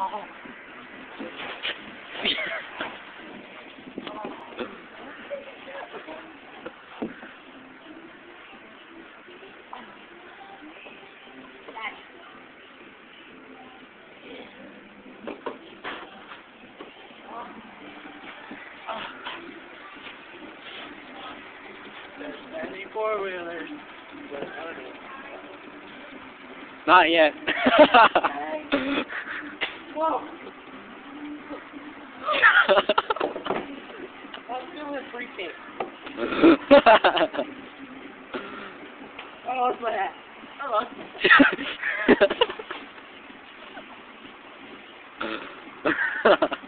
Oh. Any four-wheelers. Not yet. Whoa. Let's do a free kick. I lost my hat. I lost.